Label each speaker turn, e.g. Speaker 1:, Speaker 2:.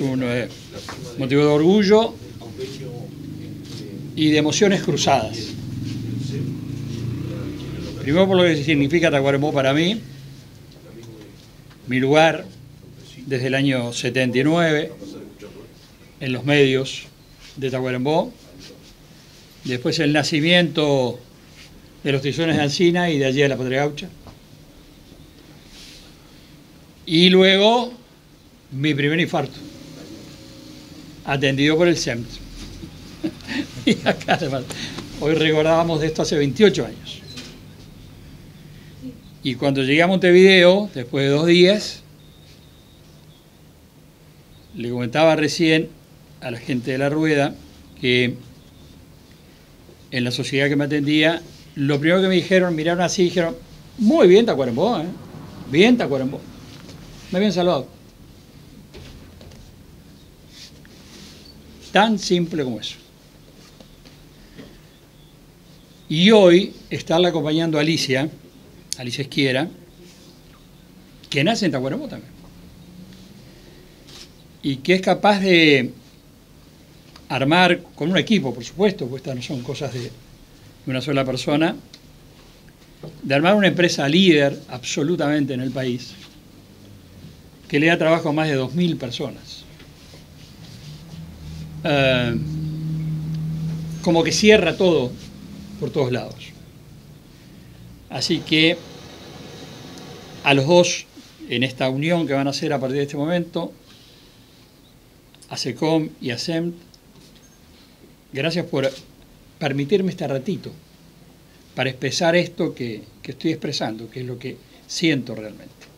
Speaker 1: un motivo de orgullo y de emociones cruzadas. Primero por lo que significa Tacuarembó para mí, mi lugar desde el año 79 en los medios de Tacuarembó, después el nacimiento de los Tizones de Alsina y de allí a la Patria Gaucha, y luego mi primer infarto, atendido por el SEMT. Y acá, hoy recordábamos de esto hace 28 años. Y cuando llegué a Montevideo, después de 2 días, le comentaba recién a la gente de La Rueda que en la sociedad que me atendía, lo primero que me dijeron, miraron así y dijeron, muy bien Tacuarembó, bien Tacuarembó. Me habían salvado. Tan simple como eso. Y hoy estarla acompañando a Alicia Esquiera, que nace en Tacuarembó también, y que es capaz de armar con un equipo, por supuesto, pues estas no son cosas de una sola persona, de armar una empresa líder absolutamente en el país, que le da trabajo a más de 2.000 personas. Como que cierra todo por todos lados. Así que a los dos, en esta unión que van a hacer a partir de este momento, a SECOM y a SEMT, gracias por permitirme este ratito para expresar esto que estoy expresando, que es lo que siento realmente.